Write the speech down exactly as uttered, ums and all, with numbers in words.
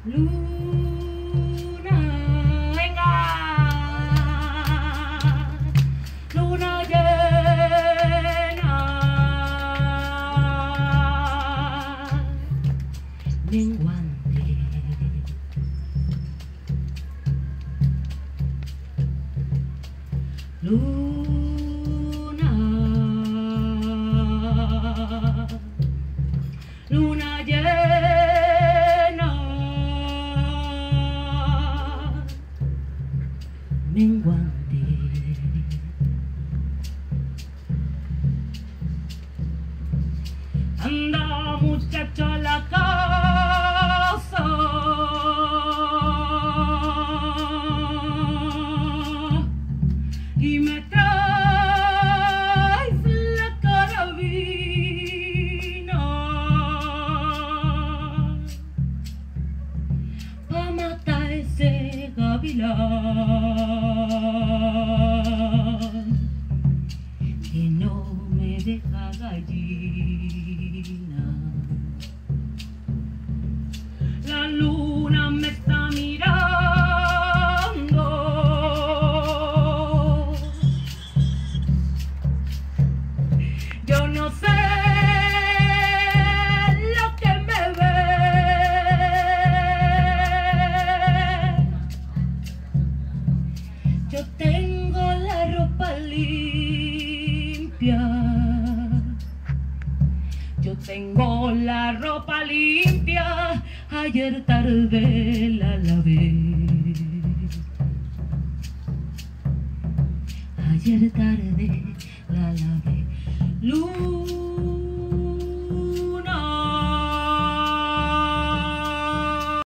Luna, venga, luna llena, menguante, luna, luna llena. Menguante, anda muchacho a la casa, y me traes la carabina pa' matar ese gavilán que no me deja gallina. La luna me está mirando, yo no sé lo que me ve. Yo tengo la ropa limpia, yo tengo la ropa limpia, ayer tarde la lavé, ayer tarde la lavé. Luz